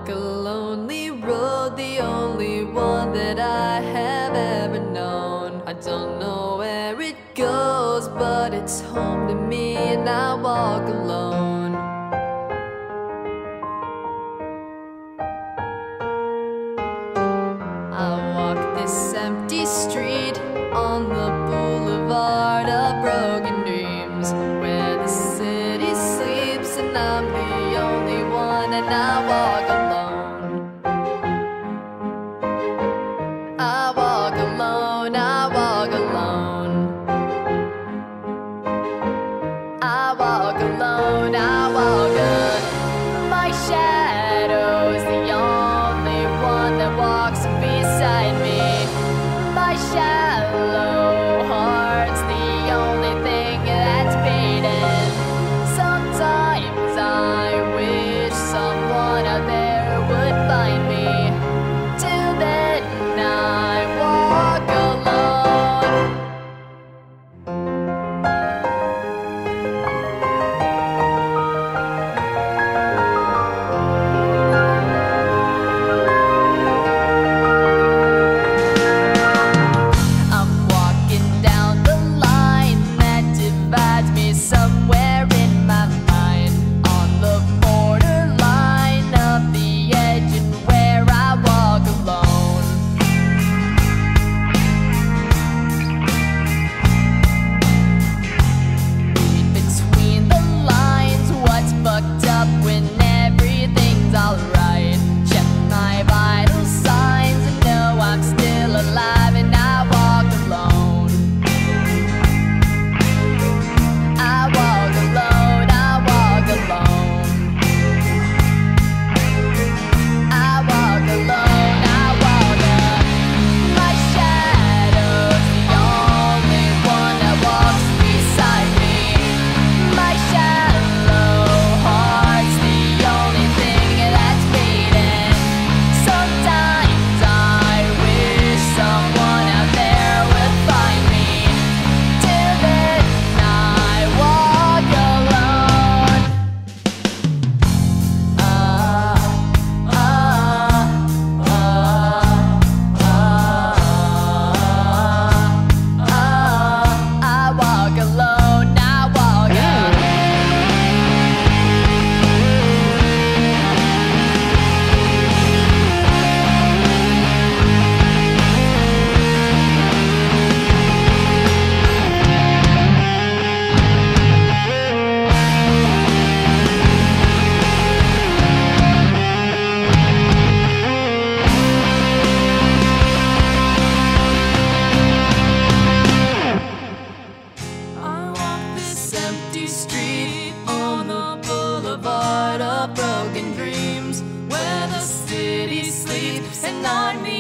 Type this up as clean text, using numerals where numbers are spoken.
a lonely road, the only one that I have ever known. I don't know where it goes, but it's home to me, and I walk alone. I walk this empty street on the boulevard of broken dreams, where the city sleeps and I'm the only one, and I walk alone. I walk alone, I walk alone. I walk alone, I walk alone. My shadow's the only one that walks beside me. My shallow heart's the only thing that's beating. Sometimes I wish someone out there would find me. Till then I walk alone. I'm walking down the line that divides me somewhere in my mind, on the borderline of the edge and where I walk alone. Read between the lines what's fucked up when everything's alright. Check my vital signs and know I'm still alive, and I walk alone. I walk alone, I walk alone. I walk alone, I walk alone. My shadow's the only one that walks beside me. My shallow heart's the only thing that's beating. Sometimes I wish someone out there would find me. Till then I walk alone. I walk alone, I walk alone. I walk this empty street on the boulevard of broken dreams, where the city sleeps and I'm the